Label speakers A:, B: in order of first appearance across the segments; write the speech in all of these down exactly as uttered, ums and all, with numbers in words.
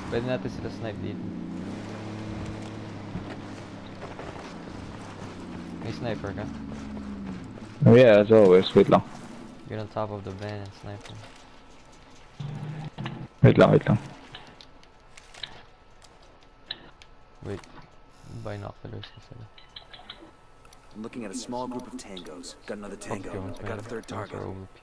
A: Pwede natin sila snipe dito. May sniper ka?
B: Oh, yeah, as always. Wait lang.
A: Get on top of the van and snipe him.
B: Wait lang, wait lang.
A: Wait. Binoculars ka sila.
C: I'm looking at a small group of tangos. Got another tango. I got a third target.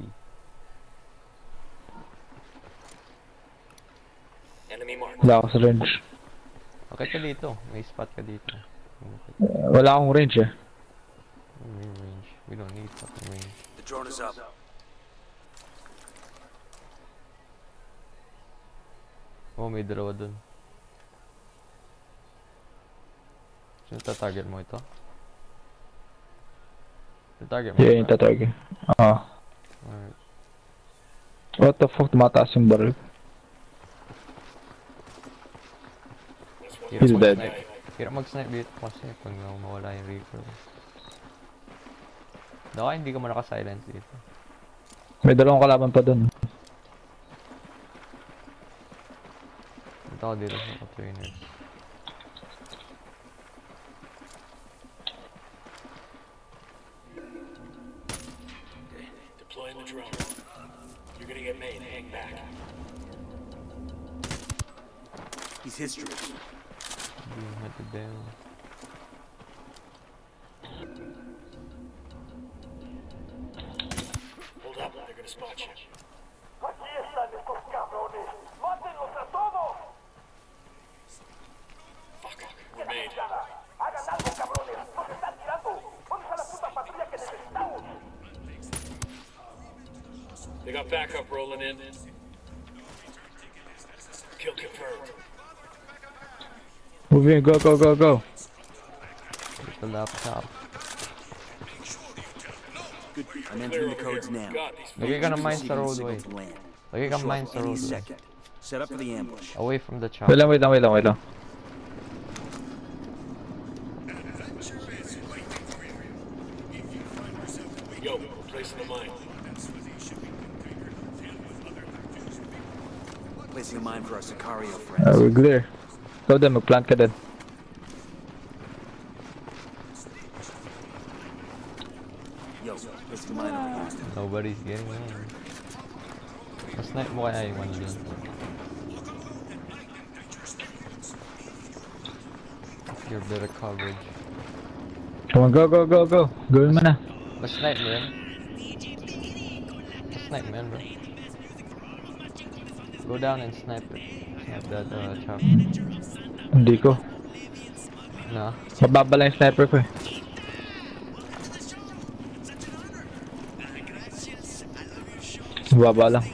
C: Enemy mark.
B: Wala ako sa range.
A: Okay ka dito. May spot ka dito.
B: Uh, wala akong range eh.
A: May range. We don't need fucking range.
C: The drone is up.
A: Oh, may dalawa dun. Sino tatarget mo ito? Tatarget mo?
B: Yeah, yung tatarget. Ah.
A: Alright.
B: What the fuck? Tumataas yung barrel. He's dead.
A: Hirap mag-snipe dito kasi pag mawala yung Reaper. Baka hindi ka mo naka-silence dito.
B: May dalawang kalaban pa dun.
A: Ito ako dito sa trainers.
C: Okay, deploying the drone. You're gonna get made. Hang back. He's history.
A: Being hunted down.
C: Hold up, they're gonna spot you.
D: Aquí están estos cabrones. ¡Mátenlos a todos!
C: Fuck, we're made.
D: ¡Hagan algo, cabrones! ¡Nos están tirando! ¿Dónde está la puta patrulla que necesitamos?
C: They got backup rolling in. Kill confirmed.
B: Move in, go, go, go, go.
A: Ito laptop.
C: Good. I'm entering the codes now.
A: Lagay ka ng mine sa roadway. Lagay ka ng mine sa
C: Any
A: roadway.
C: second. Set up for the ambush.
A: Away from the chopper.
B: Wait lang, wait lang, wait lang, wait lang.
C: Yo, we're placing a mine. Placing a mine for our Sicario friends.
B: Uh, we're clear. Go din, mag-plant ka din.
C: Yo, placing a mine over here.
A: Nobody's getting in. Mas-snipe mo kaya yung one dun. Your better coverage.
B: Come on, go, go, go, go. Gawin mo na.
A: Mas-snipe mo yun? Mas-snipe mo yun, bro. Go down and snipe it. Snipe that uh, chopper.
B: Hindi ko.
A: No?
B: Mababa lang yung sniper ko eh. Mababa lang.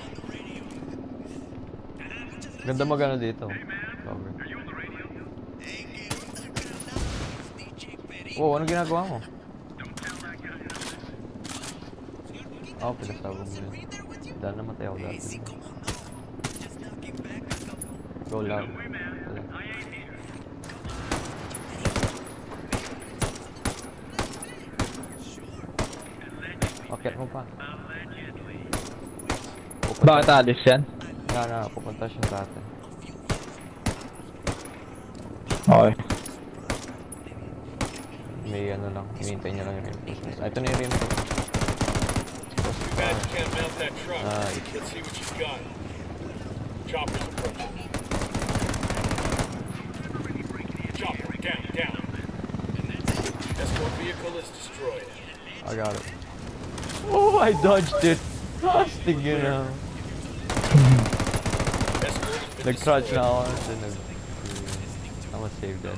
A: Ganda magano dito. Cover. Oh, ano ginagawa mo? Oh, pinasabog mo yun. Dahil namatay ako dati. Go loud. Akit mo pa.
B: Bakit alis yan?
A: No, no, pupunta siya sa atin.
B: Okay.
A: May ano lang, hinihintay niya lang yung reinforcements. Ah, ito na yung reinforcements.
C: Bad you can't mount that truck.
A: Nice.
C: Let's see what you've got. Chopper's approaching. Chopper, down, down. Escort vehicle is destroyed.
A: I got it. Oh, I dodged it! Casting yun ah. Nag-crouch na ako, then nag... I'ma save that.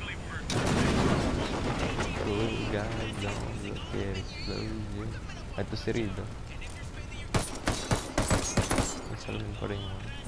A: Oh, guys, don't look at explosion. Ito si Rido. Nasalun pa rin yun.